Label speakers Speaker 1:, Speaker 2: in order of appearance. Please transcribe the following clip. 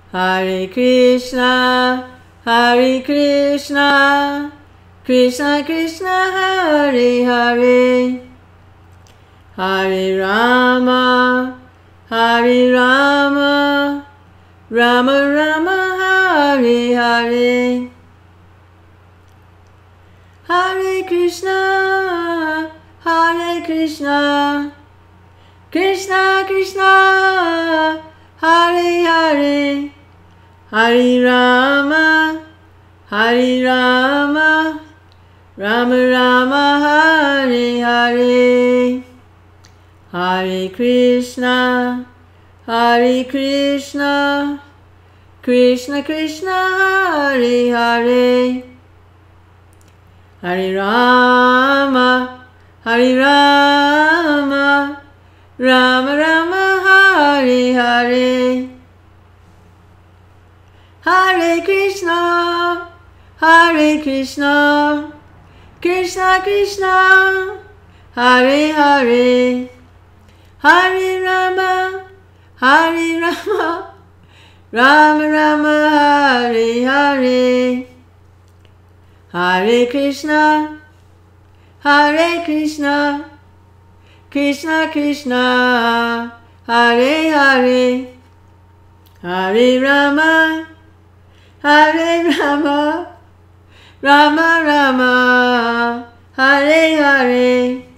Speaker 1: Hare Krishna, Hare Krishna, Krishna Krishna, Hare Hare, Hare Rama, Hare Rama, Rama Rama, Hare Hare, Hare Krishna, Hare Krishna, Krishna Krishna, Hare Hare, Hare Rama, Hare Rama, Rama Rama, Hare Hare, Hare Krishna, Hare Krishna, Krishna Krishna, Hare Hare, Hare Rama, Hare Rama, Rama Rama, Hare Hare, Hare Krishna, Hare Krishna, Krishna Krishna, Hare Hare, Hare Rama, Hare Rama, Rama Rama, Hare Hare, Hare Krishna, Hare Krishna, Krishna Krishna, Hare Hare, Hare Rama, Hare Rama, Rama Rama, Hare Hare.